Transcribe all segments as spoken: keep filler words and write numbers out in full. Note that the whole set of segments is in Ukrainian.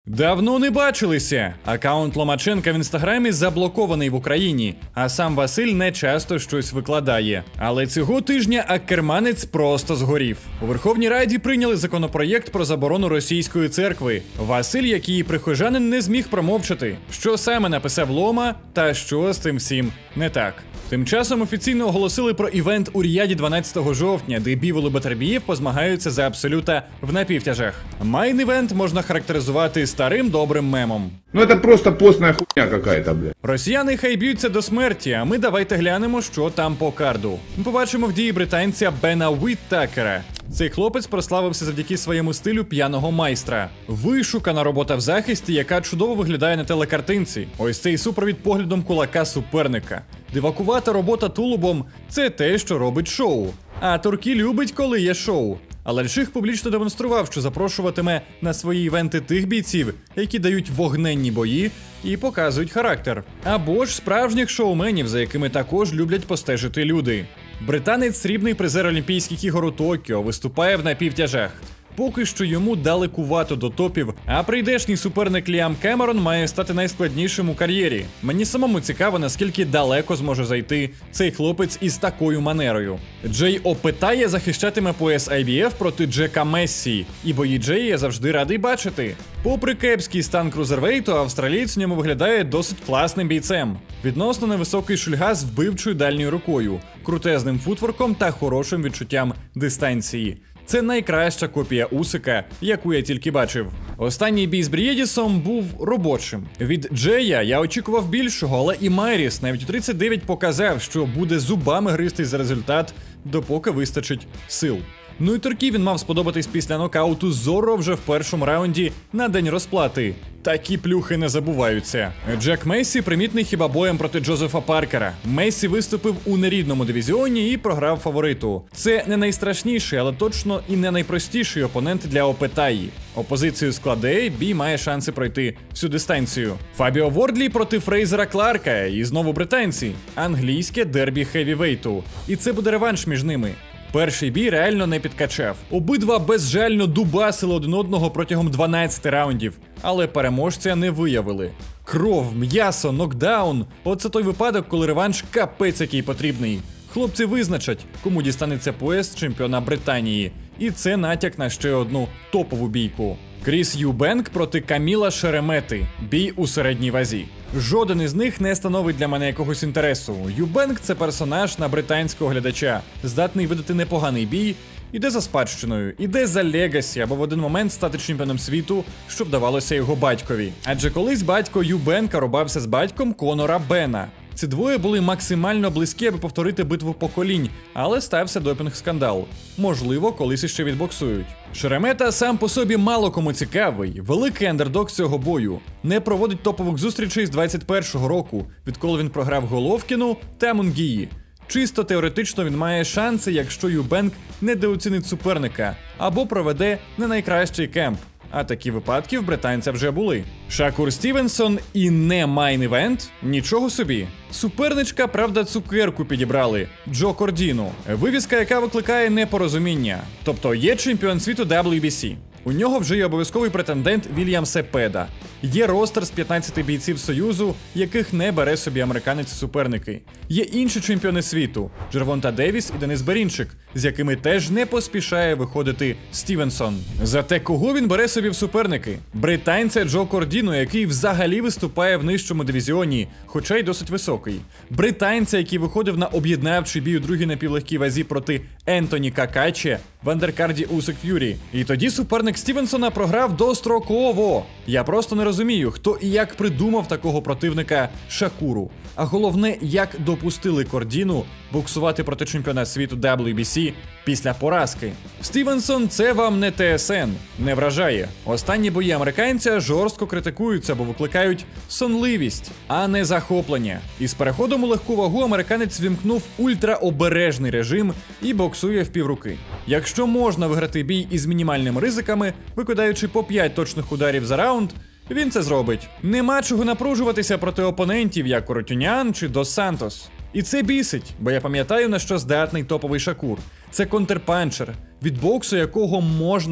Давно не бачилися. Аккаунт Ломаченка в інстаграмі заблокований в Україні, а сам Василь не часто щось викладає. Але цього тижня аккерманець просто згорів. У Верховній Раді прийняли законопроєкт про заборону російської церкви. Василь, як її прихожанин, не зміг промовчати, що саме написав Лома та що з цим всім не так. Тим часом офіційно оголосили про івент у Ріяді дванадцятого жовтня, де Бівол і Батарбієв позмагаються за абсолюта в напівтяжах. Майн-івент можна характеризувати старим добрим мемом. Ну це просто постна хуйня какая-то, бля. Росіяни хай б'ються до смерті, а ми давайте глянемо, що там по карду. Ми побачимо в дії британця Бена Уіттакера. Цей хлопець прославився завдяки своєму стилю п'яного майстра. Вишукана робота в захисті, яка чудово виглядає на телекартинці. Ось цей супровід поглядом кулака суперника. Дивакувата робота тулубом – це те, що робить шоу. А Туркі любить, коли є шоу. Але Альших публічно демонстрував, що запрошуватиме на свої івенти тих бійців, які дають вогненні бої і показують характер. Або ж справжніх шоуменів, за якими також люблять постежити люди. Британець, срібний призер Олімпійських ігор у Токіо, виступає в напівтяжах. Поки що йому далекувато до топів, а прийдешній суперник Ліам Кемерон має стати найскладнішим у кар'єрі. Мені самому цікаво, наскільки далеко зможе зайти цей хлопець із такою манерою. Джей Опитає захищатиме пояс ай бі еф проти Джека Мессі, і бої Джея я завжди радий бачити. Попри кепський стан крузервейту, австралієць в ньому виглядає досить класним бійцем. Відносно невисокий шульга з вбивчою дальньою рукою, крутезним футворком та хорошим відчуттям дистанції. Це найкраща копія Усика, яку я тільки бачив. Останній бій з Брієдісом був робочим. Від Джея я очікував більшого, але і Майріс навіть у тридцять дев'ять показав, що буде зубами гристись за результат, допоки вистачить сил. Ну і Туркі він мав сподобатись після нокауту Зорро вже в першому раунді на день розплати. Такі плюхи не забуваються. Джек Мессі примітний хіба боєм проти Джозефа Паркера. Мессі виступив у нерідному дивізіоні і програв фавориту. Це не найстрашніший, але точно і не найпростіший опонент для Опитаї. Опозицію складе, бій має шанси пройти всю дистанцію. Фабіо Вордлі проти Фрейзера Кларка, і знову британці. Англійське дербі хевівейту. І це буде реванш між ними. Перший бій реально не підкачав. Обидва безжально дубасили один одного протягом дванадцяти раундів, але переможця не виявили. Кров, м'ясо, нокдаун – оце той випадок, коли реванш капець який потрібний. Хлопці визначать, кому дістанеться пояс чемпіона Британії. І це натяк на ще одну топову бійку. Кріс Юбенк проти Каміла Шеремети. Бій у середній вазі. Жоден із них не становить для мене якогось інтересу. Юбенк – це персонаж на британського глядача, здатний видати непоганий бій, іде за спадщиною, іде за легасі, або в один момент стати чемпіоном світу, що вдавалося його батькові. Адже колись батько Юбенка рубався з батьком Конора Бена. Ці двоє були максимально близькі, аби повторити битву поколінь, але стався допінг-скандал. Можливо, колись іще відбоксують. Шеремета сам по собі мало кому цікавий, великий андердог цього бою. Не проводить топових зустрічей з двадцять першого року, відколи він програв Головкіну та Мунгії. Чисто теоретично він має шанси, якщо Юбенк недооцінить суперника, або проведе не найкращий кемп. А такі випадки в британця вже були. Шакур Стівенсон і не майн-івент? Нічого собі. Суперничка, правда, цукерку підібрали – Джо Кордіну. Вивіска, яка викликає непорозуміння. Тобто є чемпіон світу дабл ю бі сі. У нього вже є обов'язковий претендент Вільям Сепеда. Є ростер з п'ятнадцяти бійців Союзу, яких не бере собі американець-суперники. Є інші чемпіони світу – Джервонта Девіс і Денис Берінчик, з якими теж не поспішає виходити Стівенсон. Зате кого він бере собі в суперники? Британця Джо Кордіну, який взагалі виступає в нижчому дивізіоні, хоча й досить високий. Британця, який виходив на об'єднавчий бій у другій напівлегкій вазі проти Ентоні Какаче в андеркарді Усик Ф'юрі. І тоді суперник Стівенсона програв достроково. Я просто не розумію, хто і як придумав такого противника Шакуру. А головне, як допустили Кордіну боксувати проти чемпіона світу дабл ю бі сі після поразки. Стівенсон – це вам не те ес ен. Не вражає. Останні бої американця жорстко критикуються, бо викликають сонливість, а не захоплення. Із переходом у легку вагу американець вімкнув ультраобережний режим і боксує в півруки. Якщо можна виграти бій із мінімальними ризиками, викидаючи по п'ять точних ударів за раунд, він це зробить. Нема чого напружуватися проти опонентів, як Коротюнян чи Дос Сантос. І це бісить, бо я пам'ятаю, на що здатний топовий Шакур. Це контрпанчер, від боксу якого можна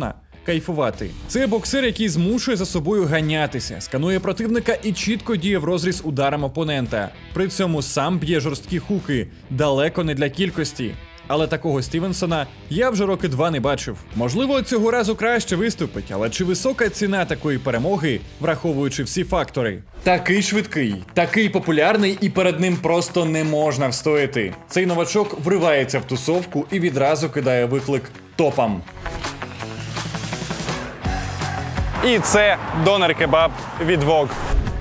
кайфувати. Це боксер, який змушує за собою ганятися, сканує противника і чітко діє в розріз ударам опонента. При цьому сам б'є жорсткі хуки, далеко не для кількості. Але такого Стівенсона я вже роки два не бачив. Можливо, цього разу краще виступить, але чи висока ціна такої перемоги, враховуючи всі фактори? Такий швидкий, такий популярний, і перед ним просто не можна встояти. Цей новачок вривається в тусовку і відразу кидає виклик топам. І це донер-кебаб від Вог.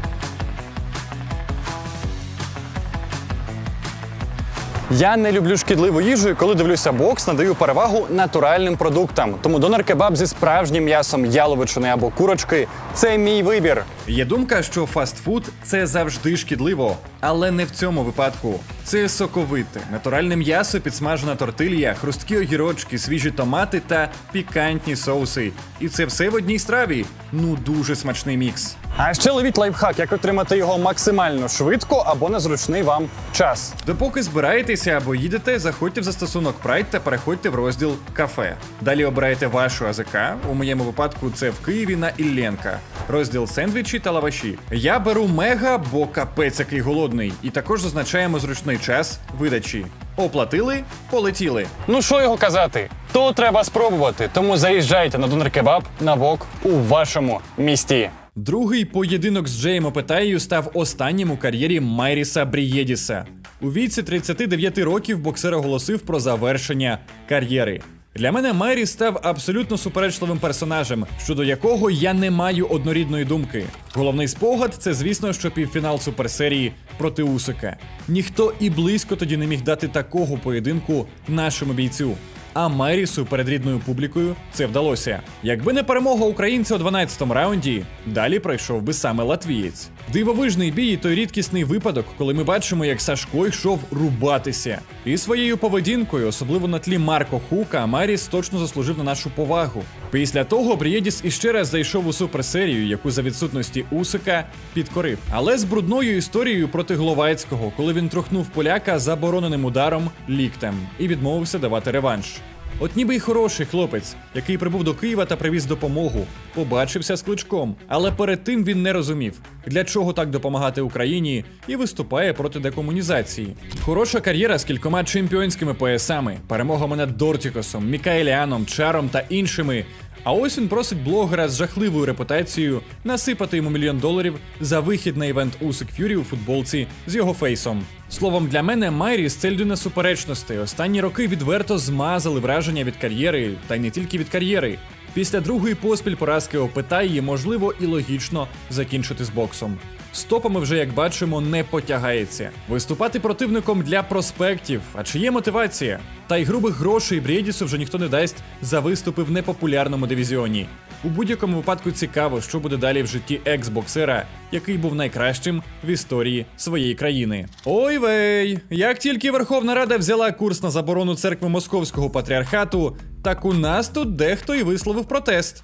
Я не люблю шкідливу їжу, і коли дивлюся бокс, надаю перевагу натуральним продуктам. Тому донер-кебаб зі справжнім м'ясом яловичини або курочки – це мій вибір. Є думка, що фастфуд – це завжди шкідливо. Але не в цьому випадку. Це соковите, натуральне м'ясо, підсмажена тортилья, хрусткі огірочки, свіжі томати та пікантні соуси. І це все в одній страві. Ну, дуже смачний мікс. А ще ловіть лайфхак, як отримати його максимально швидко або на зручний вам час. Допоки збираєтеся або їдете, заходьте в застосунок Pride та переходьте в розділ «Кафе». Далі обирайте вашу АЗК, у моєму випадку це в Києві на Іллєнка. Розділ «Сендвічі» та «Лаваші». Я беру мега, бо капець який голодний. І також зазначаємо зручний час видачі. Оплатили – полетіли. Ну що його казати? То треба спробувати, тому заїжджайте на донер-кебаб на Вог у вашому місті. Другий поєдинок з Джеєм Опетаєю став останнім у кар'єрі Майріса Брієдіса. У віці тридцяти дев'яти років боксер оголосив про завершення кар'єри. Для мене Майріс став абсолютно суперечливим персонажем, щодо якого я не маю однорідної думки. Головний спогад – це, звісно, що півфінал суперсерії проти Усика. Ніхто і близько тоді не міг дати такого поєдинку нашому бійцю. А Майрісу перед рідною публікою це вдалося. Якби не перемога українця у дванадцятому раунді, далі пройшов би саме латвієць. Дивовижний бій і той рідкісний випадок, коли ми бачимо, як Сашко йшов рубатися. І своєю поведінкою, особливо на тлі Марко Хука, Майріс точно заслужив на нашу повагу. Після того Брієдіс іще раз зайшов у суперсерію, яку за відсутності Усика підкорив. Але з брудною історією проти Гловацького, коли він трухнув поляка забороненим ударом ліктем і відмовився давати реванш. От ніби й хороший хлопець, який прибув до Києва та привіз допомогу, побачився з Кличком. Але перед тим він не розумів, для чого так допомагати Україні, і виступає проти декомунізації. Хороша кар'єра з кількома чемпіонськими поясами, перемогами над Дортікосом, Мікаеляном, Чаром та іншими. А ось він просить блогера з жахливою репутацією насипати йому мільйон доларів за вихід на івент Усик Ф'юрі у футболці з його фейсом. Словом, для мене Майріс – це людина суперечностей. Останні роки відверто змазали враження від кар'єри, та й не тільки від кар'єри. Після другої поспіль поразки Опетаї можливо і логічно закінчити з боксом. З топами вже, як бачимо, не потягається. Виступати противником для проспектів. А чи є мотивація? Та й грубих грошей Брієдісу вже ніхто не дасть за виступи в непопулярному дивізіоні. У будь-якому випадку цікаво, що буде далі в житті екс-боксера, який був найкращим в історії своєї країни. Ой вей! Як тільки Верховна Рада взяла курс на заборону церкви Московського патріархату, так у нас тут дехто і висловив протест.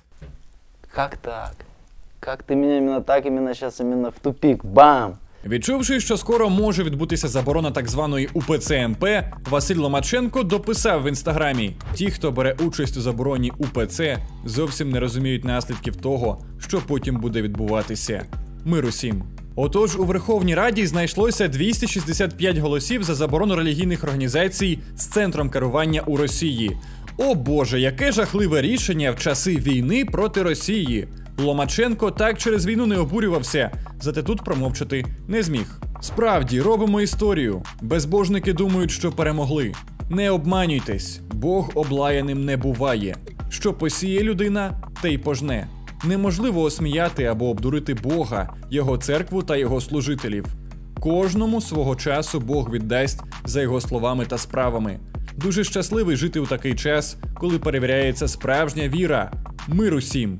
Как так? Как ты меня именно так, именно сейчас, именно в тупик? Бам! Відчувши, що скоро може відбутися заборона так званої УПЦ МП, Василь Ломаченко дописав в інстаграмі: ті, хто бере участь у забороні УПЦ, зовсім не розуміють наслідків того, що потім буде відбуватися. Мир усім. Отож, у Верховній Раді знайшлося двісті шістдесят п'ять голосів за заборону релігійних організацій з центром керування у Росії. О боже, яке жахливе рішення в часи війни проти Росії! Ломаченко так через війну не обурювався, зате тут промовчати не зміг. Справді, робимо історію. Безбожники думають, що перемогли. Не обманюйтесь, Бог облаяним не буває. Що посіє людина, те й пожне. Неможливо осміяти або обдурити Бога, Його церкву та Його служителів. Кожному свого часу Бог віддасть за Його словами та справами. Дуже щасливий жити у такий час, коли перевіряється справжня віра. Мир усім!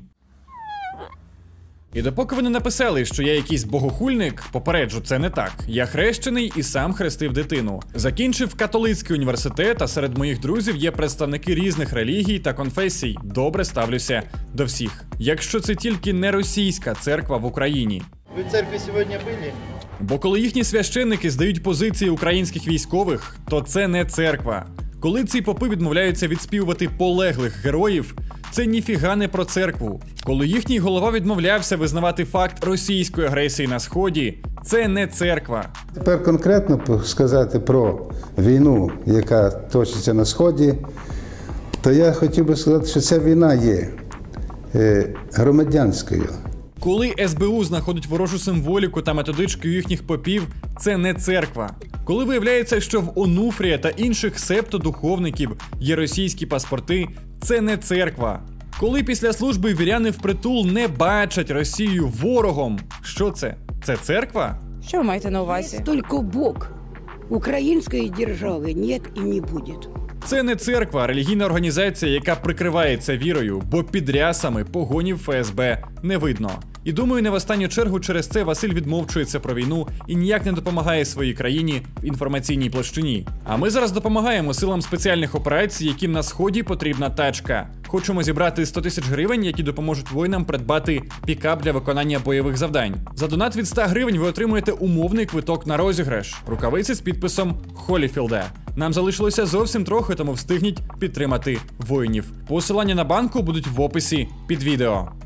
І допоки ви не написали, що я якийсь богохульник, попереджу, це не так. Я хрещений і сам хрестив дитину. Закінчив католицький університет, а серед моїх друзів є представники різних релігій та конфесій. Добре ставлюся до всіх. Якщо це тільки не російська церква в Україні. Ви в церкві сьогодні були? Бо коли їхні священники здають позиції українських військових, то це не церква. Коли ці попи відмовляються відспівувати полеглих героїв, Це ніфіга не про церкву. Коли їхній голова відмовлявся визнавати факт російської агресії на Сході, це не церква. Тепер конкретно сказати про війну, яка точиться на Сході, то я хотів би сказати, що ця війна є е, громадянською. Коли ес бе у знаходить ворожу символіку та методички у їхніх попів, це не церква. Коли виявляється, що в Онуфрія та інших септодуховників є російські паспорти, це не церква. Коли після служби віряни впритул не бачать Росію ворогом, що це? Це церква? Що ви маєте на увазі? Только Бог. Украинской державы нет и не будет. Це не церква, а релігійна організація, яка прикривається вірою, бо під рясами погонів еф ес бе не видно. І думаю, не в останню чергу через це Василь відмовчується про війну і ніяк не допомагає своїй країні в інформаційній площині. А ми зараз допомагаємо силам спеціальних операцій, яким на Сході потрібна тачка. Хочемо зібрати сто тисяч гривень, які допоможуть воїнам придбати пікап для виконання бойових завдань. За донат від ста гривень ви отримуєте умовний квиток на розіграш, рукавиці з підписом Холіфілда. Нам залишилося зовсім трохи, тому встигніть підтримати воїнів. Посилання на банку будуть в описі під відео.